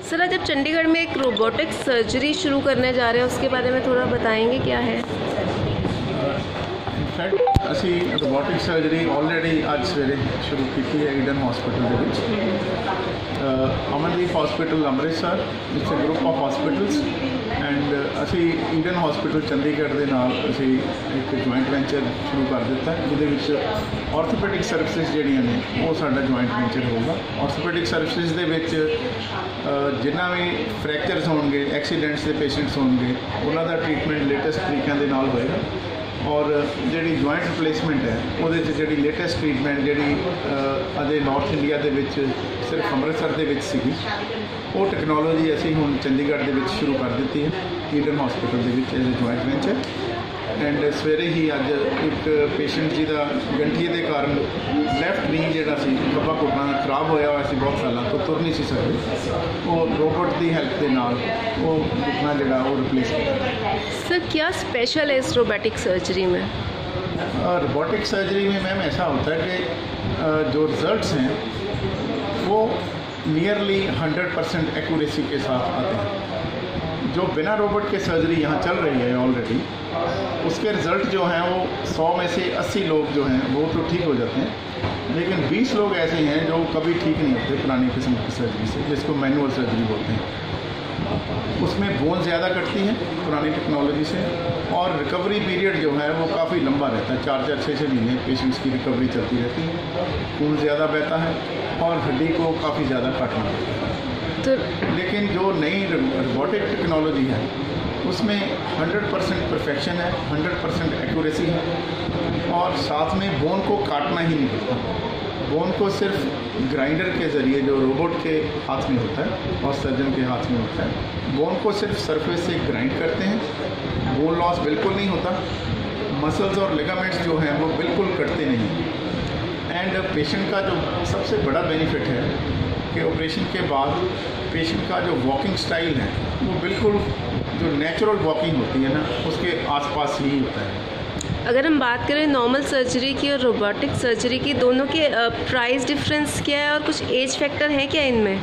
Sir आज आप चंडीगढ़ में एक रोबोटिक सर्जरी शुरू करने जा रहे हैं, उसके बारे में थोड़ा बताएंगे क्या है? इनफैक्ट असी रोबोटिक सर्जरी ऑलरेडी आज सवेरे शुरू की है ईडन हॉस्पिटल के Amandeep hospital Amritsar. It's a group of hospitals and असी ईडन हॉस्पिटल चंडीगढ़ के नाल असी एक जॉइंट वेंचर शुरू कर दिता है जिहदे ऑर्थोपैडिक सर्विसेज जिहड़ियां ने वो साडा जॉइंट वेंचर होगा। ऑर्थोपैडिक सर्विसेज दे विच जिन्ना भी फ्रैक्चर्स होणगे, एक्सीडेंट्स के पेशेंट्स होणगे, उन्हां दा ट्रीटमेंट लेटेस्ट तरीक़िਆਂ दे नाल होएगा और जी जॉइंट रिप्लेसमेंट है वो जी लेटेस्ट ट्रीटमेंट जी अजे नॉर्थ इंडिया के सिर्फ अमृतसर के वो टैक्नोलॉजी असी हुण चंडीगढ़ के शुरू कर दी है ईडन हॉस्पिटल के as a joint venture. And सवेरे ही अज एक पेशेंट जी का गंठिए के कारण लैफ्ट नी जोड़ा खब्बा घुटना खराब होया हुआ सी बहुत सालों तो तुर नहीं सी सकते, वो रोबोट की हेल्प के नाल वो घुटना जोड़ा वो रिप्लेस किया। सर क्या स्पेशल है इस रोबोटिक सर्जरी में? रोबोटिक सर्जरी में मैम ऐसा होता है कि जो रिजल्ट्स हैं वो नियरली 100% एक्यूरेसी के साथ आते हैं। जो बिना रोबोट के सर्जरी यहाँ चल रही है ऑलरेडी, उसके रिज़ल्ट जो हैं वो 100 में से 80 लोग जो हैं वो तो ठीक हो जाते हैं, लेकिन 20 लोग ऐसे हैं जो कभी ठीक नहीं होते पुरानी किस्म की सर्जरी से, जिसको मैनुअल सर्जरी बोलते हैं। उसमें बोन ज़्यादा कटती है पुरानी टेक्नोलॉजी से और रिकवरी पीरियड जो है वो काफ़ी लंबा रहता है, 4-4, 6-6 महीने पेशेंट्स की रिकवरी चलती रहती है। खून ज़्यादा बहता है और हड्डी को काफ़ी ज़्यादा काटना पड़ता है। तो लेकिन जो नई रोबोटिक टेक्नोलॉजी है उसमें 100% परफेक्शन है, 100% एक्यूरेसी है और साथ में बोन को काटना ही नहीं पड़ता। बोन को सिर्फ ग्राइंडर के ज़रिए जो रोबोट के हाथ में होता है और सर्जन के हाथ में होता है, बोन को सिर्फ सरफेस से ग्राइंड करते हैं, बोन लॉस बिल्कुल नहीं होता, मसल्स और लिगामेंट्स जो हैं वो बिल्कुल कटते नहीं। एंड पेशेंट का जो सबसे बड़ा बेनिफिट है कि ऑपरेशन के बाद पेशेंट का जो वॉकिंग स्टाइल है वो बिल्कुल जो नेचुरल वॉकिंग होती है ना उसके आसपास ही होता है। अगर हम बात करें नॉर्मल सर्जरी की और रोबोटिक सर्जरी की, दोनों के प्राइस डिफरेंस क्या है और कुछ एज फैक्टर है क्या इनमें?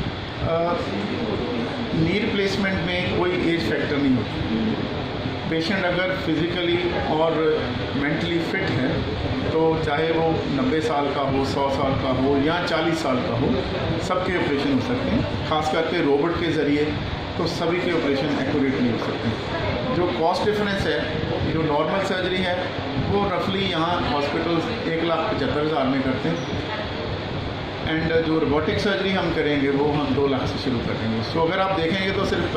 नी रिप्लेसमेंट में कोई एज फैक्टर नहीं होता। पेशेंट अगर फिज़िकली और मेंटली फिट है तो चाहे वो 90 साल का हो, 100 साल का हो या 40 साल का हो, सबके ऑपरेशन हो सकते हैं। खास करके रोबोट के ज़रिए तो सभी के ऑपरेशन एक्यूरेटली हो सकते हैं। जो कॉस्ट डिफरेंस है, जो नॉर्मल सर्जरी है वो रफली यहाँ हॉस्पिटल्स 1,75,000 में करते हैं एंड जो रोबोटिक सर्जरी हम करेंगे वो हम 2 लाख से शुरू करेंगे। सो अगर आप देखेंगे तो सिर्फ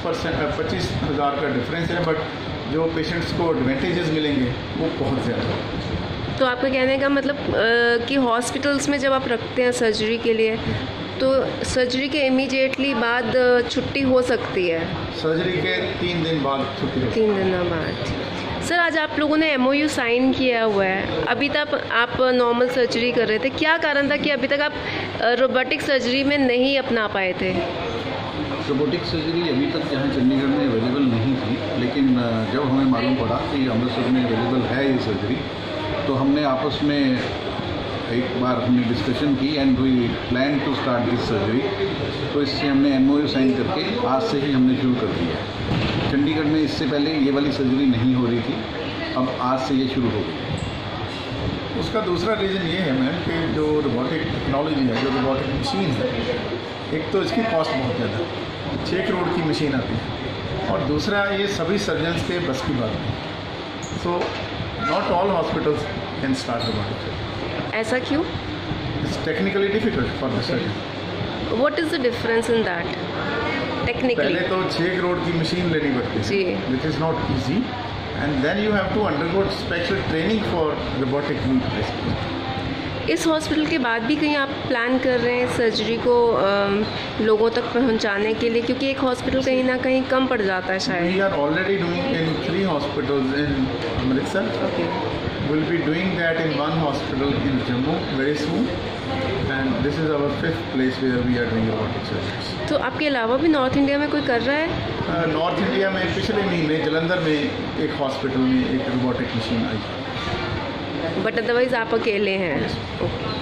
25,000 का डिफरेंस है, बट जो पेशेंट्स को एडवांटेजेस मिलेंगे वो बहुत ज़्यादा है। तो आपका कहने का मतलब कि हॉस्पिटल्स में जब आप रखते हैं सर्जरी के लिए तो सर्जरी के इमीडिएटली बाद छुट्टी हो सकती है? सर्जरी के 3 दिन बाद छुट्टी हो। 3 दिन बाद। सर आज आप लोगों ने MOU साइन किया हुआ है, अभी तक आप नॉर्मल सर्जरी कर रहे थे, क्या कारण था कि अभी तक आप रोबोटिक सर्जरी में नहीं अपना पाए थे? रोबोटिक सर्जरी अभी तक यहाँ चंडीगढ़ में अवेलेबल नहीं थी, लेकिन जब हमें मालूम पड़ा कि अमृतसर में अवेलेबल है ये सर्जरी तो हमने आपस में एक बार हमने डिस्कशन की and we plan to start this surgery. तो इससे हमने MOU साइन करके आज से ही हमने शुरू कर दिया। चंडीगढ़ में इससे पहले ये वाली सर्जरी नहीं हो रही थी, अब आज से ये शुरू हो गई। उसका दूसरा रीज़न ये है मैम कि जो रोबोटिक टेक्नोलॉजी है, जो रोबोटिक मशीन है, एक तो इसकी कॉस्ट बहुत ज़्यादा 6 करोड़ की मशीन आती है और दूसरा ये सभी सर्जन्स के बस की बात है। So not all hospitals can start robotic surgery. ऐसा क्यों? It's technically difficult for the surgeon. What is the difference in that technically? पहले तो 6 करोड़ की मशीन लेनी पड़ती है, which is not easy, and then you have to undergo special training for robotic knee replacement. इस hospital के बाद भी कहीं आप प्लान कर रहे हैं सर्जरी को लोगों तक पहुंचाने के लिए, क्योंकि एक हॉस्पिटल कहीं ना कहीं कम पड़ जाता है शायद? We are already doing in 3 hospitals in Amritsar. Okay, we'll be doing that in 1 hospital in Jammu very soon, and this is our 5th place where we are doing robotic surgeries. तो आपके अलावा भी नॉर्थ इंडिया में कोई कर रहा है? North India में पिछले महीने जलंधर में एक हॉस्पिटल में एक रोबोटिक मशीन आई, बट अदरवाइज आप अकेले हैं? Yes. ओके।